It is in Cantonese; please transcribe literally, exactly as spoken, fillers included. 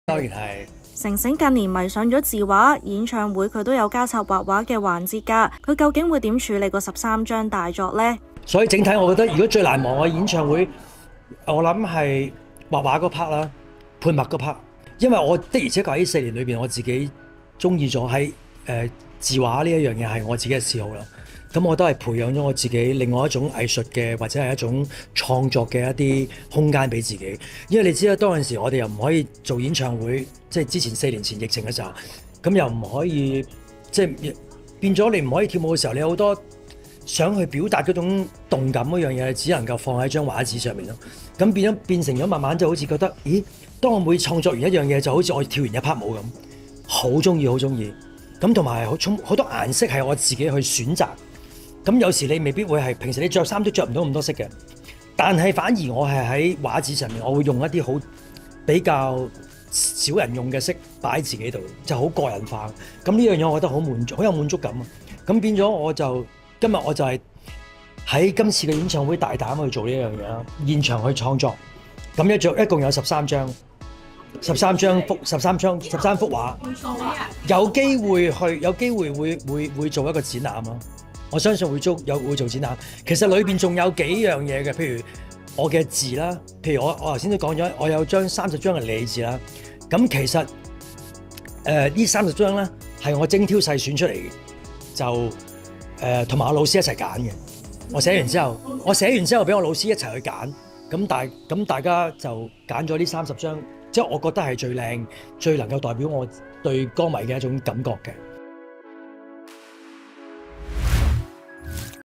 當然係。 成成近年迷上咗字畫，演唱會佢都有加插畫畫嘅環節㗎。佢究竟會點處理個十三張大作呢？ 所以整體我覺得，如果最難忘嘅演唱會，我諗係畫畫嗰 part 啦，配墨嗰 part。因為我的而且確喺四年裏邊，我自己中意咗喺誒字畫呢一樣嘢係我自己嘅嗜好啦。咁我都係培養咗我自己另外一種藝術嘅或者係一種創作嘅一啲空間俾自己。因為你知啦，當陣時我哋又唔可以做演唱會，即係之前四年前疫情嘅時候，咁又唔可以即係變咗你唔可以跳舞嘅時候，你有好多想去表達嗰種動感嗰樣嘢，只能夠放喺張畫紙上面咯。咁變咗變成咗慢慢就好似覺得，咦？當我每創作完一樣嘢，就好似我跳完一 part 舞咁，好中意好中意。咁同埋好充好多顏色係我自己去選擇。咁有時你未必會係平時你着衫都着唔到咁多色嘅，但係反而我係喺畫紙上面，我會用一啲好比較少人用嘅色擺喺自己度，就好個人化。咁呢樣嘢我覺得好滿足，好有滿足感啊！咁變咗我就今日我就係喺今次嘅演唱會大膽去做呢樣嘢啦，現場去創作。咁一著一共有十三張，十三張幅，十三張十三幅畫，有機會去有機會會會會做一個展覽咯。我相信會做有會做展覽，其實裏邊仲有幾樣嘢嘅，譬如我嘅字啦，譬如我我頭先都講咗，我有張三十張嘅你字啦。咁其實誒呢三十張咧係我精挑細選出嚟嘅，就誒同埋我老師一齊揀嘅。我寫完之後，我寫完之後俾我老師一齊去揀，咁大咁大家就揀咗呢三十張，即係我覺得係最靚、最能夠代表我對歌迷嘅一種感覺嘅。